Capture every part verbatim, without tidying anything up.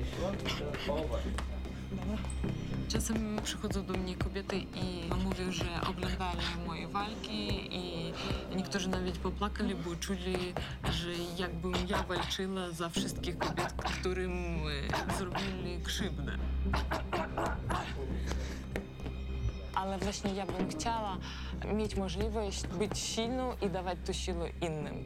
Czasem przychodzą do mnie kobiety i mówią, że oglądali moje walki i niektórzy nawet popłakali, bo czuli, że jakbym ja walczyła za wszystkich kobiet, którym zrobili krzywdę. Ale właśnie ja bym chciała mieć możliwość być silną i dawać tę siłę innym.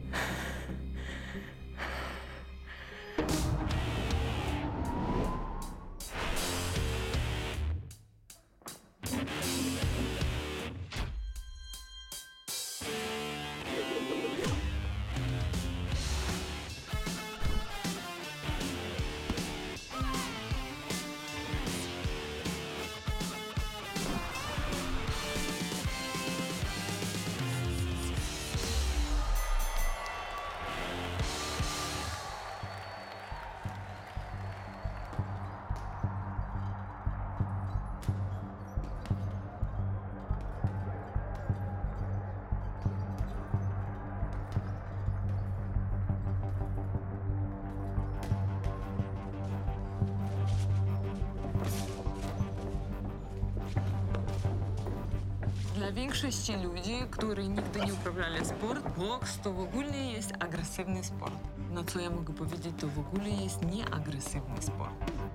Dla większości ludzi, którzy nigdy nie uprawiali sport, boks to w ogóle jest agresywny sport. Na co ja mogę powiedzieć, to w ogóle jest nieagresywny sport.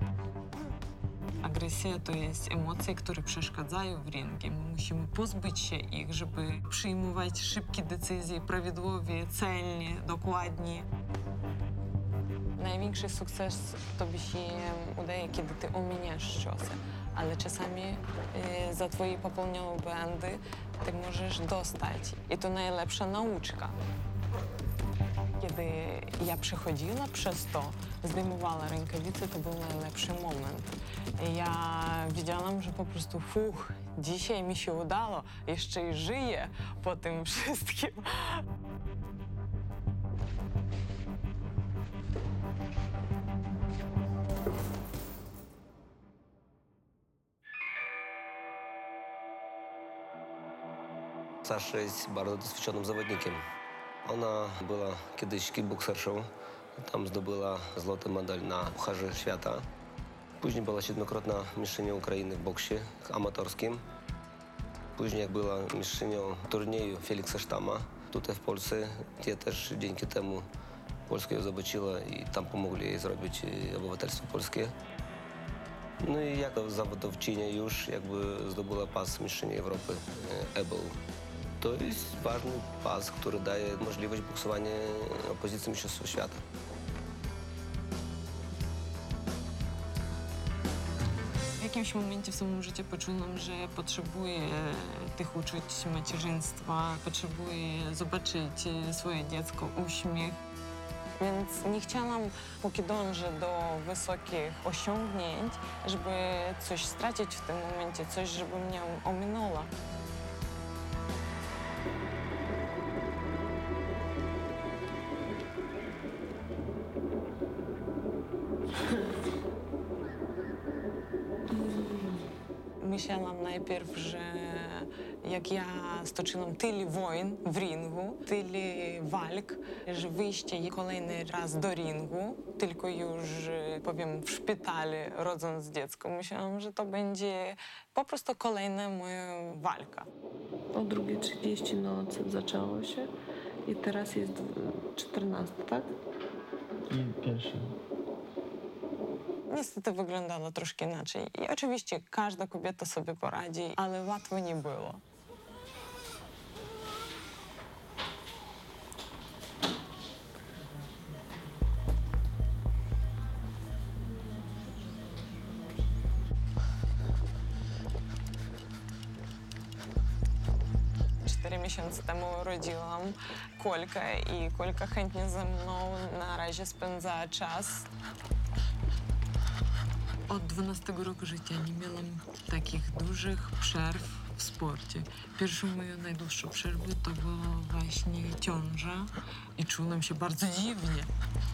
Agresja to jest emocje, które przeszkadzają w ringu. My musimy pozbyć się ich, żeby przyjmować szybkie decyzje, prawidłowie, celnie, dokładnie. Największy sukces tobie się udaje, kiedy ty ominiesz ciosy, ale czasami y, za twoje popełnione błędy ty możesz dostać. I to najlepsza nauczka. Kiedy ja przechodziła przez to, zdejmowała rękawice, to był najlepszy moment. Ja wiedziałam, że po prostu fuch, dzisiaj mi się udało, jeszcze i żyję po tym wszystkim. Sasza jest bardzo doświadczonym zawodnikiem. Ona była kiedyś kickbokserszą, tam zdobyła złoty medal na Pucharze Świata. Później była siedmiokrotna mistrzynią Ukrainy w boksie amatorskim. Później jak była mistrzynią turnieju Feliksa Sztama tutaj w Polsce, gdzie też dzięki temu Polska ją zobaczyła i tam pomogli jej zrobić obywatelstwo polskie. No i jako zawodowczynia już jakby zdobyła pas mistrzyni Europy E B U. To jest ważny pas, który daje możliwość boksowania opozycji mistrzostwa świata. W jakimś momencie w swoim życiu poczułam, że potrzebuję tych uczuć macierzyństwa, potrzebuję zobaczyć swoje dziecko, uśmiech. Więc nie chciałam, póki dążę do wysokich osiągnięć, żeby coś stracić w tym momencie, coś, żeby mnie ominęło. Myślałam najpierw, że jak ja stoczyłam tyle wojen w ringu, tyle walk, że wyjście kolejny raz do ringu, tylko już, powiem, w szpitalu, rodząc dziecko, myślałam, że to będzie po prostu kolejna moja walka. O drugiej trzydzieści nocy zaczęło się i teraz jest czternasta, tak? I pierwszy. Niestety wyglądało troszkę inaczej. I oczywiście każda kobieta sobie poradzi, ale łatwo nie było. Cztery miesiące temu urodziłam Kolkę i Kolka chętnie ze mną na razie spędza czas. Od dwunastego roku życia nie miałam takich dużych przerw w sporcie. Pierwszą moją najdłuższą przerwę to była właśnie ciąża i czułam się bardzo dziwnie.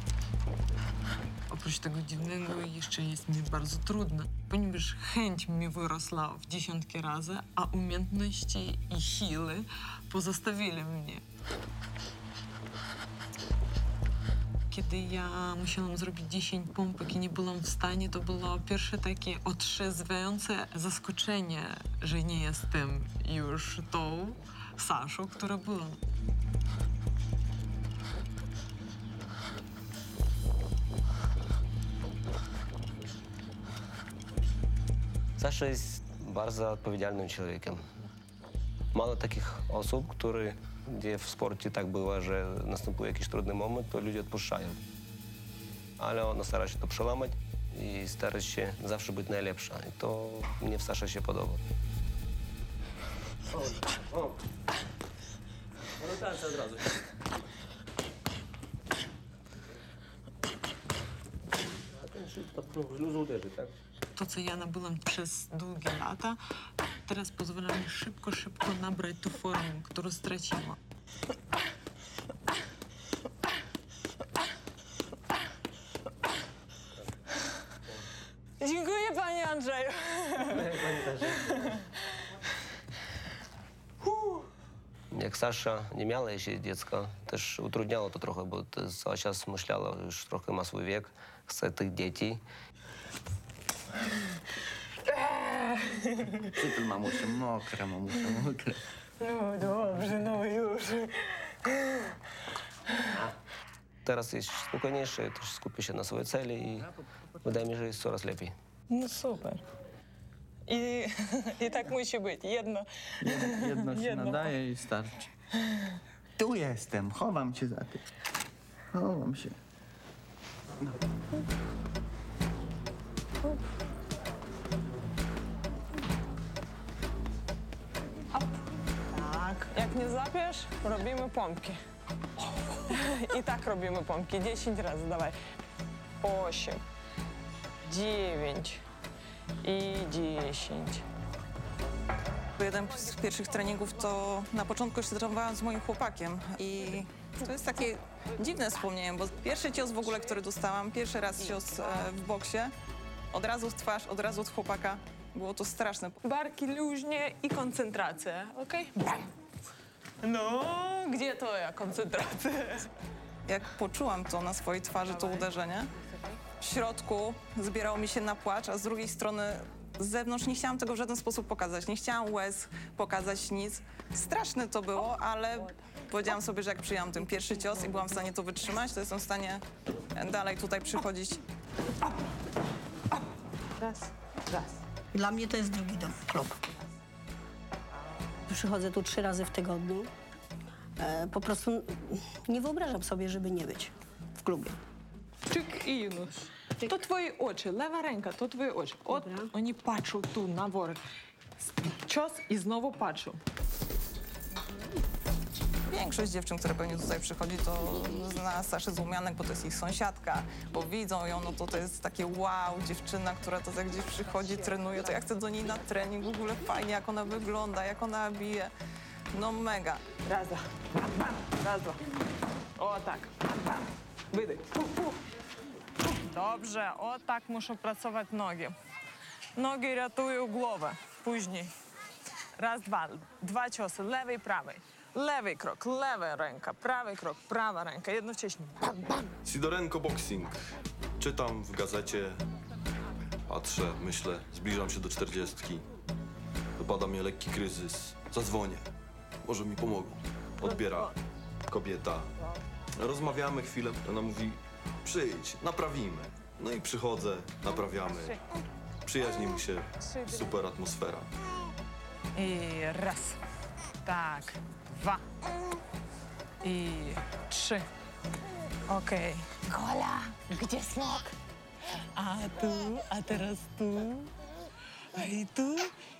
Oprócz tego dziwnego jeszcze jest mi bardzo trudno, ponieważ chęć mi wyrosła w dziesiątki razy, a umiejętności i siły pozostawili mnie. Kiedy ja musiałam zrobić dziesięć pompek i nie byłam w stanie, to było pierwsze takie otrzeźwiające zaskoczenie, że nie jestem już tą Saszą, która była. Sasza jest bardzo odpowiedzialnym człowiekiem. Mało takich osób, które, gdzie w sporcie tak było, że następuje jakiś trudny moment, to ludzie odpuszczają. Ale ona stara się to przełamać i stara się zawsze być najlepsza. I to mnie w Sasze się podoba. O, o. No tak, od razu. A ten szybko luzu uderzy, tak? To, co ja nabyłam przez długie lata, teraz pozwala mi szybko, szybko nabrać tą formę, którą straciłam. Dziękuję, panie Andrzeju. Jak Sasza nie miała jeszcze dziecka, też utrudniało to trochę, bo to cały czas myślała, już trochę ma swój wiek, chce tych dzieci. Przytul, mamusia, mokra, mamusia, mokra. No dobrze, no już. Teraz jest spokojniejszy, też skupia się na swojej celi i wydaje mi się, że jest coraz lepiej. No super. I, i tak musi być. Jedno. Jedno się Jedno. nadaje i starczy. Tu jestem, chowam cię za tym. Chowam się. No. Tak. Jak nie złapiesz, robimy pompki. I tak robimy pompki. dziesięć razy, dawaj. Osiem, dziewięć i dziesięć. Jeden z pierwszych treningów to na początku jeszcze trenowałam z moim chłopakiem i to jest takie dziwne wspomnienie, bo pierwszy cios w ogóle, który dostałam, pierwszy raz cios e, w boksie, od razu w twarz, od razu od chłopaka. Było to straszne. Barki luźnie i koncentracja, okej? Bam! No, gdzie twoja koncentracja? Jak poczułam to na swojej twarzy, to uderzenie, w środku zbierało mi się na płacz, a z drugiej strony z zewnątrz nie chciałam tego w żaden sposób pokazać. Nie chciałam łez pokazać, nic. Straszne to było, ale powiedziałam sobie, że jak przyjęłam ten pierwszy cios i byłam w stanie to wytrzymać, to jestem w stanie dalej tutaj przychodzić. Raz, raz. Dla mnie to jest drugi dom, klub. Przychodzę tu trzy razy w tygodniu. E, po prostu nie wyobrażam sobie, żeby nie być w klubie. Czyk i już. To twoje oczy, lewa ręka, to twoje oczy. От oni patrzą tu na worek. Cios i znowu patrzą. Większość dziewczyn, które pewnie tutaj przychodzi, to zna Saszę z Łumianek, bo to jest ich sąsiadka, bo widzą ją, no to to jest takie wow, dziewczyna, która to tak gdzieś przychodzi, trenuje, to ja chcę do niej na trening, w ogóle fajnie, jak ona wygląda, jak ona bije. No mega. Raz, dwa. Bam, bam. Raz, dwa. O tak. Bam, bam. Wydech. Pu, pu. Dobrze, o tak muszą pracować nogi. Nogi ratują głowę później. Raz, dwa. Dwa ciosy, lewej i prawej. Lewy krok, lewa ręka, prawy krok, prawa ręka. Jednocześnie. Bam, bam. Sidorenko Boxing. Czytam w gazecie, patrzę, myślę, zbliżam się do czterdziestki. Dopada mnie lekki kryzys. Zadzwonię. Może mi pomogą. Odbiera kobieta. Rozmawiamy chwilę. Ona mówi, przyjdź, naprawimy. No i przychodzę, naprawiamy. Przyjaźnimy się. Super atmosfera. I raz. Tak. Dwa. I trzy. Okej. Gola, gdzie smok? A tu, a teraz tu. A i tu.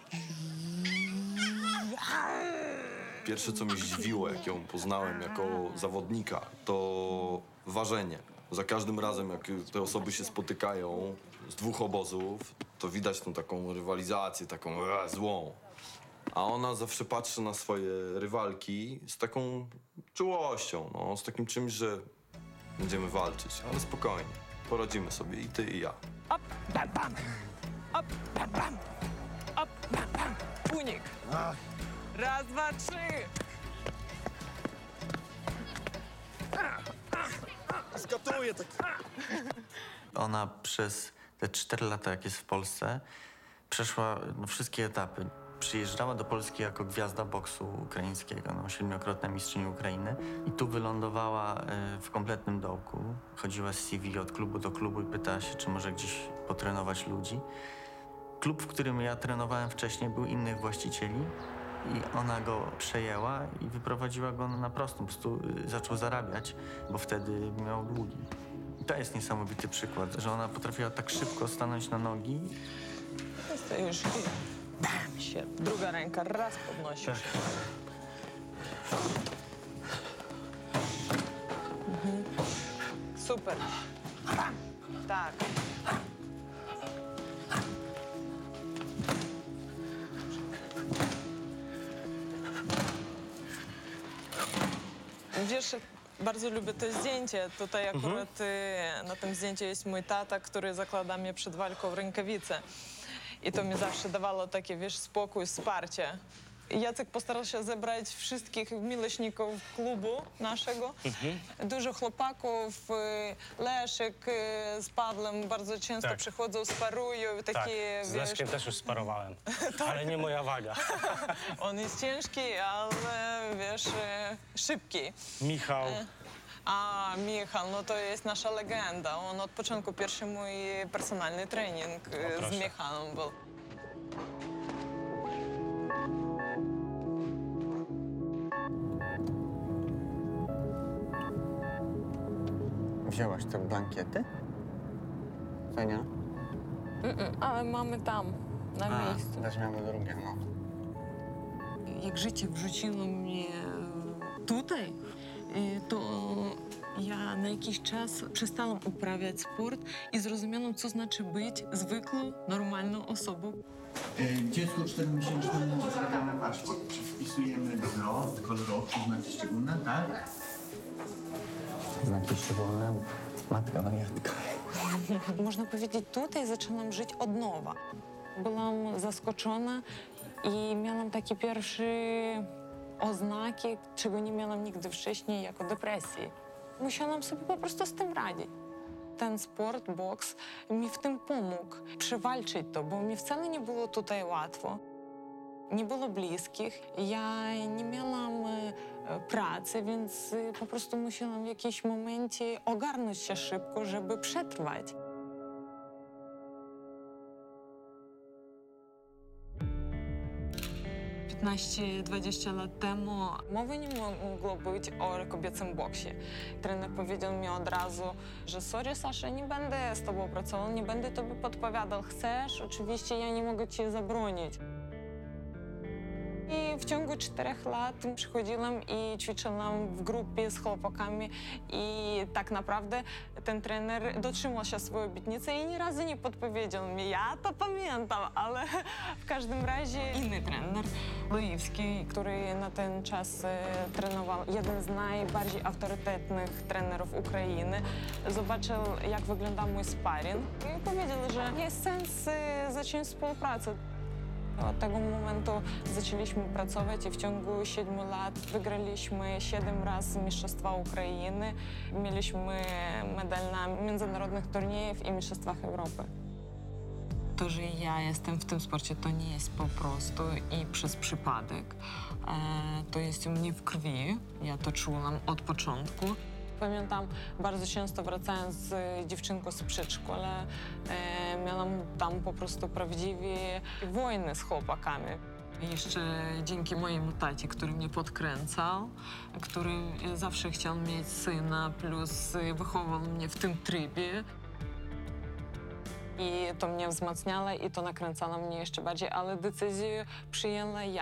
Pierwsze, co mnie zdziwiło, jak ją poznałem jako zawodnika, to ważenie. Za każdym razem, jak te osoby się spotykają z dwóch obozów, to widać tą taką rywalizację, taką e, złą. A ona zawsze patrzy na swoje rywalki z taką czułością, no, z takim czymś, że będziemy walczyć, ale spokojnie, poradzimy sobie i ty, i ja. Up, bam, bam. Up, bam, bam. Up, bam, bam. Unik. Raz, dwa, trzy. Skatuję! czuję to. Ona przez te cztery lata, jak jest w Polsce, przeszła no, wszystkie etapy. Przyjeżdżała do Polski jako gwiazda boksu ukraińskiego, no, siedmiokrotna mistrzyni Ukrainy. I tu wylądowała e, w kompletnym dołku. Chodziła z C V od klubu do klubu i pytała się, czy może gdzieś potrenować ludzi. Klub, w którym ja trenowałem wcześniej, był innych właścicieli i ona go przejęła i wyprowadziła go na prostą. Po prostu y, zaczął zarabiać, bo wtedy miał długi. I to jest niesamowity przykład, że ona potrafiła tak szybko stanąć na nogi. Stoisz i bam się. Druga ręka, raz podnosisz. Mhm. Super. Tak. Wiesz, bardzo lubię to zdjęcie. Tutaj akurat y, na tym zdjęciu jest mój tata, który zakłada mnie przed walką w rękawice. I to mi zawsze dawało takie, wiesz, spokój, wsparcie. Jacek postarał się zebrać wszystkich miłośników klubu naszego. Dużo chłopaków, y, Leszek y, z Pawłem bardzo często Tak. przychodzą, sparują. Tak, Takie, z wiesz, Leszkiem też już sparowałem, ale nie moja waga. on jest ciężki, ale wiesz, y, szybki. Michał, A Michał, no to jest nasza legenda. On od początku pierwszy mój personalny trening y, O, z proszę. Michałem był. Wzięłaś te blankiety? Fenia? Mm-mm, ale mamy tam, na miejscu. weźmiemy drugie, no. Jak życie wrzuciło mnie tutaj, y, to ja na jakiś czas przestałam uprawiać sport i zrozumiałam, co znaczy być zwykłą, normalną osobą. Dziecku czteromiesięcznemu zbieramy paszport. Czy wpisujemy wzrost, kolor oczu, znaki szczególne, tak? Znaki szczególne, matka wariatka. Można powiedzieć, tutaj zaczynam żyć od nowa. Byłam zaskoczona i miałam takie pierwsze oznaki, czego nie miałam nigdy wcześniej, jako depresji. Musiałam sobie po prostu z tym radzić. Ten sport, boks mi w tym pomógł przewalczyć to, bo mi wcale nie było tutaj łatwo. Nie było bliskich, ja nie miałam e, pracy, więc e, po prostu musiałam w jakimś momencie ogarnąć się szybko, żeby przetrwać. piętnaście dwadzieścia lat temu mowy nie mogło być o kobiecym boksie. Trener powiedział mi od razu, że sorry, Sasza, nie będę z tobą pracował, nie będę tobie podpowiadał. Chcesz? Oczywiście ja nie mogę ci zabronić. I w ciągu czterech lat przychodziłam i ćwiczyłam w grupie z chłopakami i tak naprawdę ten trener dotrzymał się swojej obietnicy i ni razu nie podpowiedział mi. Ja to pamiętam, ale w każdym razie inny trener, Loiwski, który na ten czas e, trenował, jeden z najbardziej autorytetnych trenerów Ukrainy, zobaczył, jak wygląda mój sparring i powiedział, że jest sens e, zacząć współpracę. Od tego momentu zaczęliśmy pracować i w ciągu siedmiu lat wygraliśmy siedem razy Mistrzostwa Ukrainy. Mieliśmy medal na międzynarodowych turniejach i Mistrzostwach Europy. To, że ja jestem w tym sporcie, to nie jest po prostu i przez przypadek. E, to jest u mnie w krwi. Ja to czułam od początku. Pamiętam, bardzo często wracając z dziewczynką z przedszkola, e, miałam tam po prostu prawdziwe wojny z chłopakami. Jeszcze dzięki mojemu tacie, który mnie podkręcał, który zawsze chciał mieć syna, plus wychował mnie w tym trybie. I to mnie wzmacniało i to nakręcało mnie jeszcze bardziej, ale decyzję przyjęła ja.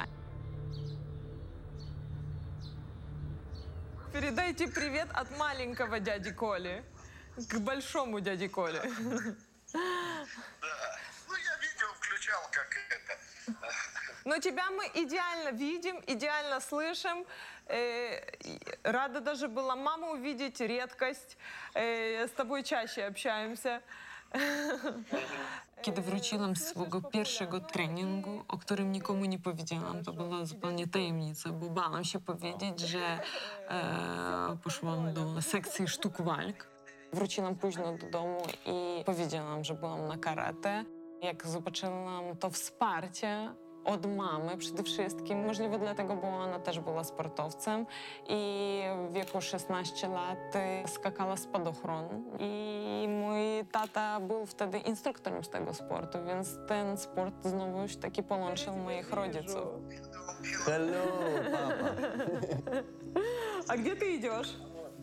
Передайте привет от маленького дяди Коли к большому дяде Коле. Да. Ну, я видео включал, как это. Но тебя мы идеально видим, идеально слышим. Э, рада даже была маму увидеть, редкость. Э, с тобой чаще общаемся. Kiedy wróciłam z swojego pierwszego treningu, o którym nikomu nie powiedziałam, to była zupełnie tajemnica, bo bałam się powiedzieć, że e, poszłam do sekcji sztuk walk. Wróciłam późno do domu i powiedziałam, że byłam na karate. Jak zobaczyłam to wsparcie od mamy przede wszystkim, możliwe dlatego, bo ona też była sportowcem i w wieku szesnastu lat skakała spadochron. I mój tata był wtedy instruktorem z tego sportu, więc ten sport znowu już taki połączył moich rodziców. Hello, papa. A gdzie ty idziesz?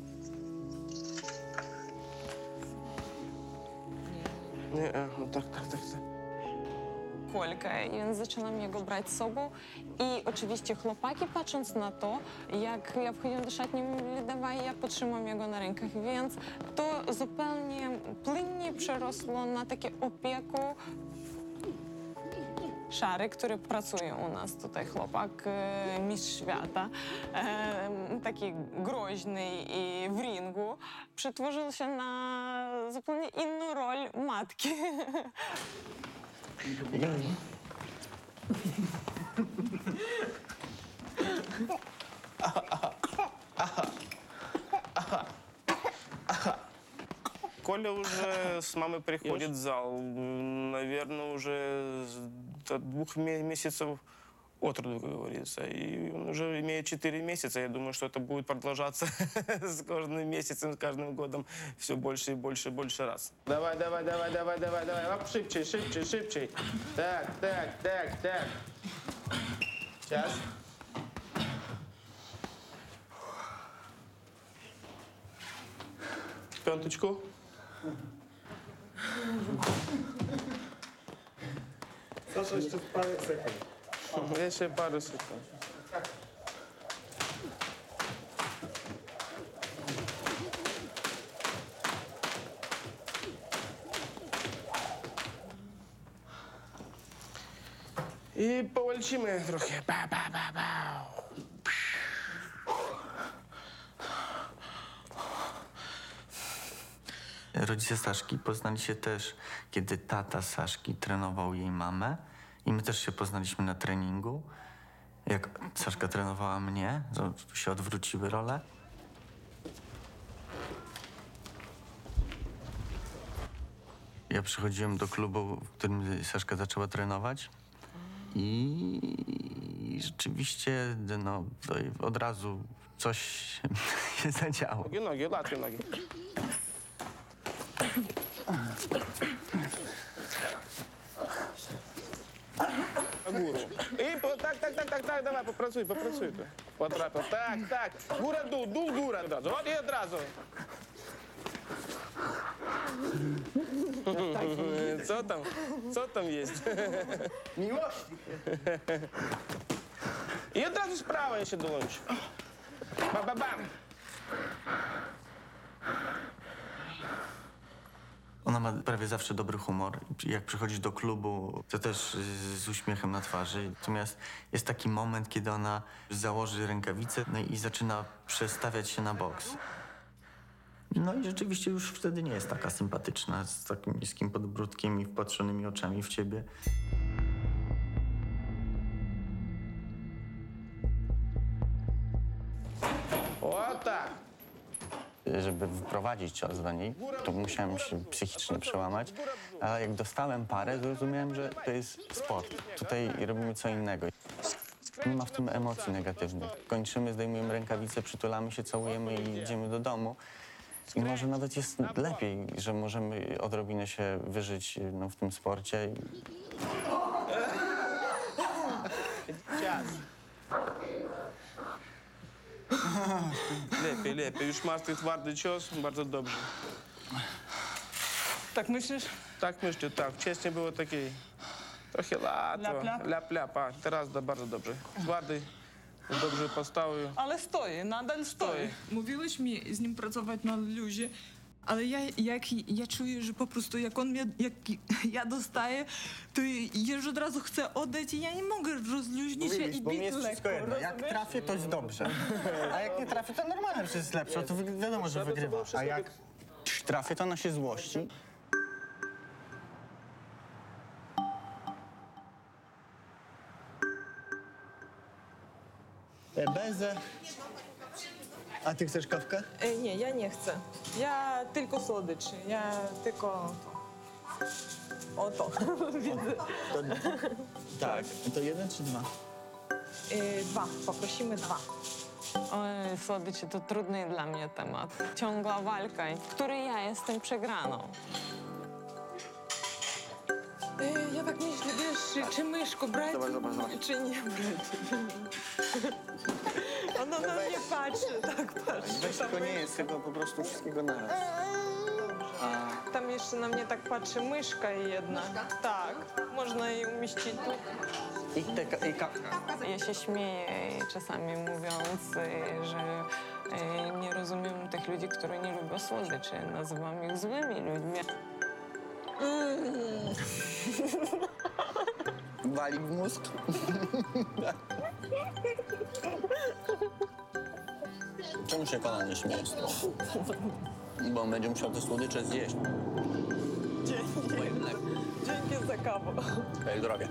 Nie, no tak, tak, tak, tak. Колька, i więc zaczynam jego brać z sobą. I oczywiście chłopaki, patrząc na to, jak ja wchodziłam do szatni, mówili, dawaj, ja potrzymam jego na rękach, więc to zupełnie płynnie przerosło na takie opieku. Szary, który pracuje u nas tutaj, chłopak, e, mistrz świata, e, taki groźny i w ringu, przetworzył się na zupełnie inną rolę matki. Коля уже с мамой приходит в зал, наверное, уже до двух ме- месяцев от роду, как говорится. И он уже имеет четыре месяца. Я думаю, что это будет продолжаться с каждым месяцем, с каждым годом все больше и больше и больше раз. Давай, давай, давай, давай, давай, давай. Оп, шибче, шибче, шибче. Так, так, так, так. Сейчас. Пяточку. Sasza, jeszcze parę sekund. Jeszcze parę sekund. I powalczymy trochę. Ba, ba, ba, ba. Rodzice Saszki poznali się też, kiedy tata Saszki trenował jej mamę i my też się poznaliśmy na treningu. Jak Saszka trenowała mnie, to się odwróciły role. Ja przychodziłem do klubu, w którym Saszka zaczęła trenować i rzeczywiście no, od razu coś się zadziało. Nogi, nogi, latki, nogi. Górą. I po, tak, tak, tak, tak, tak, dawaj, popracuj, popracuj. Tu. Potrafę. Tak, tak. Góra, dół, dół, góra od razu. Od i od razu. Co tam? Co tam jest? Miłości. I od razu z prawej jeszcze dołącz. Ba, ba, bam. Ona ma prawie zawsze dobry humor. Jak przychodzisz do klubu, to też z uśmiechem na twarzy. Natomiast jest taki moment, kiedy ona założy rękawice no i zaczyna przestawiać się na boks. No i rzeczywiście już wtedy nie jest taka sympatyczna, z takim niskim podbródkiem i wpatrzonymi oczami w ciebie. O tak. Żeby wyprowadzić cios do niej, to musiałem się psychicznie przełamać, ale jak dostałem parę, zrozumiałem, że to jest sport. Tutaj robimy co innego. Nie ma w tym emocji negatywnych. Kończymy, zdejmujemy rękawice, przytulamy się, całujemy i idziemy do domu. I może nawet jest lepiej, że możemy odrobinę się wyżyć no, w tym sporcie. Czas. Lepiej, lepiej. Już masz ten twardy cios, bardzo dobrze. Tak myślisz? Tak myślę, tak. Wcześniej było takie trochę łatwo. Lap, lap. Lap, lap. A teraz da bardzo dobrze. Twardy, dobrze postawił. Ale stoi, nadal stoi. Mówiłeś mi z nim pracować na luzie, ale ja, jak ja czuję, że po prostu jak on mnie, jak ja dostaję, to ja już od razu chcę oddać i ja nie mogę rozluźnić się i bić lekko. Jak trafię, to jest dobrze. A jak nie trafię, to normalne, że jest lepsze. To wi- wiadomo, że wygrywa. A jak trafię, to ona się złości. Bezę. A ty chcesz kawkę? E, nie, ja nie chcę. Ja tylko słodyczy. Ja tylko to. O to. Widzę. To, tak. To jeden czy dwa? E, dwa. Poprosimy dwa. Oj, słodycze to trudny dla mnie temat. Ciągła walka, w której ja jestem przegraną. E, ja tak myślę, wiesz, czy myszku brać, czy nie brać. Ona na mnie patrzy, tak patrzy. Weź tylko nie jest, tylko po prostu wszystkiego naraz. A Tam jeszcze na mnie tak patrzy myszka jedna. Tak, można jej umieścić tu. i, te, i kawka. Ja się śmieję czasami mówiąc, y, że y, nie rozumiem tych ludzi, którzy nie lubią słodyczy. Nazywam ich złymi ludźmi. Wali w mózg. Czemu się pana nie śmieje z tego? Bo on będzie musiał te słodycze zjeść. Dzięki. Bo jednak Dzięki za kawę. to jest drogie.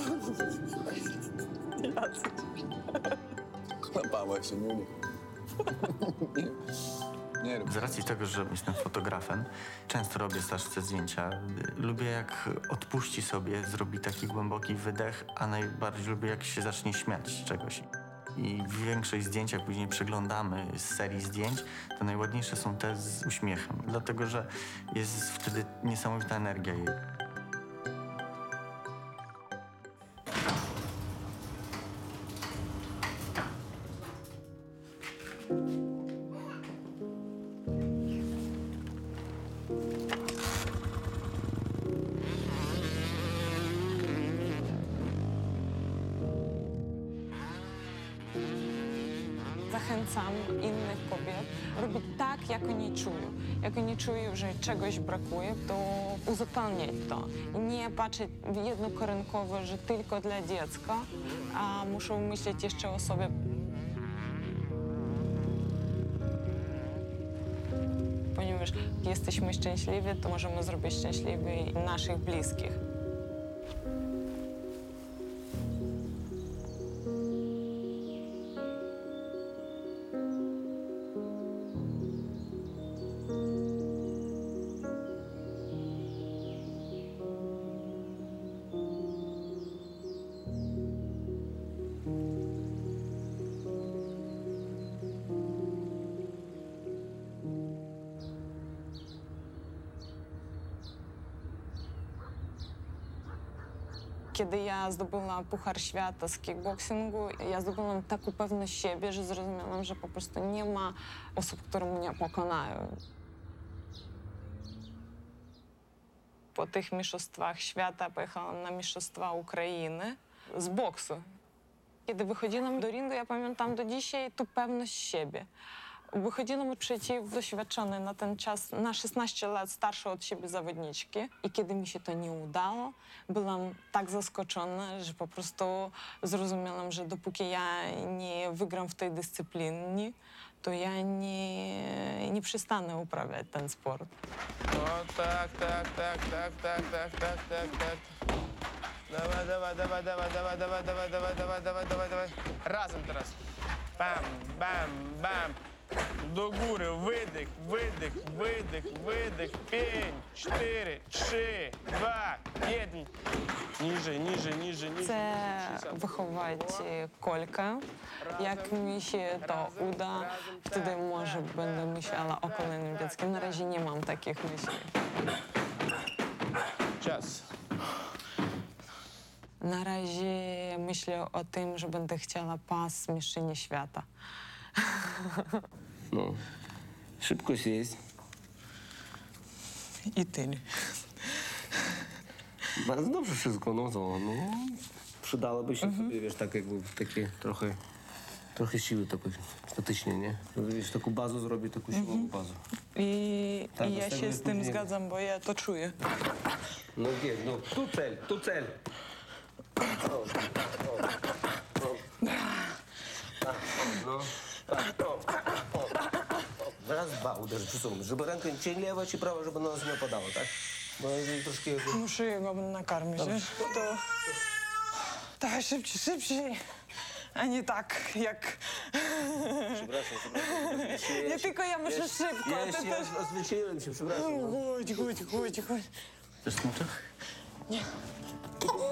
Kłapała się, nie nie. Nie rób. Z racji tego, że jestem fotografem, często robię Saszce zdjęcia. Lubię, jak odpuści sobie, zrobi taki głęboki wydech, a najbardziej lubię, jak się zacznie śmiać z czegoś. I większość zdjęć, jak później przeglądamy z serii zdjęć, to najładniejsze są te z uśmiechem, dlatego że jest wtedy niesamowita energia jej. Zachęcam innych kobiet robić tak, jak oni czują. Jak oni czują, że czegoś brakuje, to uzupełniać to. I nie patrzeć jednokorynkowo, że tylko dla dziecka, a muszą myśleć jeszcze o sobie. Ponieważ jak jesteśmy szczęśliwi, to możemy zrobić szczęśliwi naszych bliskich. Kiedy ja zdobyłam Puchar Świata z kickboxingu, ja zdobyłam taką pewność siebie, że zrozumiałam, że po prostu nie ma osób, które mnie pokonają. Po tych mistrzostwach świata pojechałam na mistrzostwa Ukrainy z boksu. Kiedy wychodziłam do ringu, ja pamiętam do dzisiaj tu pewność siebie. Wychodziłam przeciw doświadczonej na ten czas, na szesnaście lat starszej od siebie zawodniczki. I kiedy mi się to nie udało, byłam tak zaskoczona, że po prostu zrozumiałam, że dopóki ja nie wygram w tej dyscyplinie, to ja nie, nie przestanę uprawiać ten sport. O tak, tak, tak, tak, tak, tak, tak, tak, tak. Dawaj, dawaj, dawaj, dawaj, dawaj, dawaj, dawaj, dawaj, dawaj, dawaj, dawaj, dawaj. Razem teraz. Bam, bam, bam. Do góry, wydech, wydech, wydech, wydech. Pięć, cztery, trzy, dwa, jeden. Niżej, niżej, niżej, niżej. Chcę wychować Kolkę. Jak mi się to uda, wtedy może będę myślała o kolejnym dzieckiem. Na razie nie mam takich myśli. Czas. Na razie myślę o tym, że będę chciała pas mistrzyni świata. No, szybko zjeść. I tyle. Bardzo dobrze wszystko, no to, no. Przydałoby się sobie, wiesz, tak jakby takie trochę, trochę siły takiej statycznie, nie? Żeby, wiesz, taką bazę zrobić, taką siłową bazę. I, Tak, i ja następnie się z tym później- zgadzam, bo ja to czuję. No gdzie, no, tu cel, tu cel. O, o, o. Tak, no, tak, o, o, o. Raz, dwa uderzyć przy sobie, żeby rękę, czy lewa, czy prawa, żeby na nas nie opadało, tak? Bo jeżeli troszkę... Muszę jego nakarmić, wiesz? To... Dawaj szybciej, szybciej. A nie tak, jak... przepraszam, przepraszam. Nie tylko ja muszę szybko, Ja, ty ja, też. ja odzwyczaiłem się, przepraszam. No. Chodź, chodź, chodź, chodź. Też smutek? Nie.